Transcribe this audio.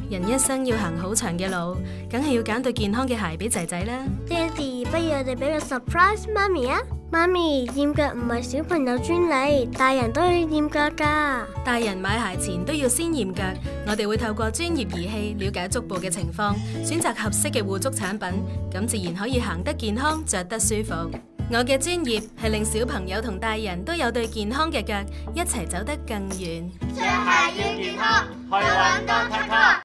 人一生要行好長嘅路，梗係要揀對健康嘅鞋俾仔仔啦。 爹哋，不如我哋俾個 surprise 媽咪啊！媽咪，驗腳唔係小朋友專利，大人都要驗腳㗎。 大人買鞋前都要先驗腳，我哋會透過專業儀器了解足部嘅情況，選擇合適嘅護足產品，咁自然可以行得健康，着得舒服。我嘅專業係令小朋友同大人都有對健康嘅腳，一齊走得更遠。 着鞋要健康，去揾 Doctor Clark。